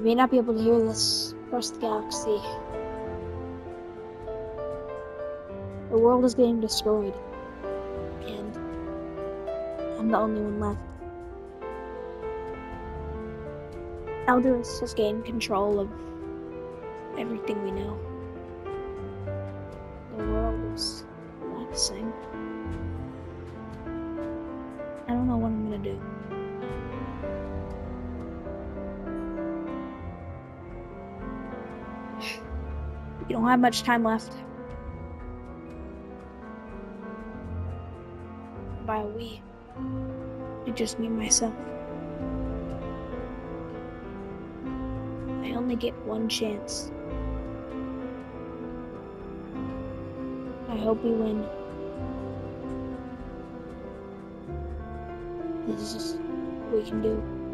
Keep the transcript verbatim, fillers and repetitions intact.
You may not be able to hear this across the galaxy. The world is getting destroyed, and I'm the only one left. Eldris has gained control of everything we know. The world is collapsing. I don't know what I'm gonna do. You don't have much time left. By we, it just me myself. I only get one chance. I hope we win. This is what we can do.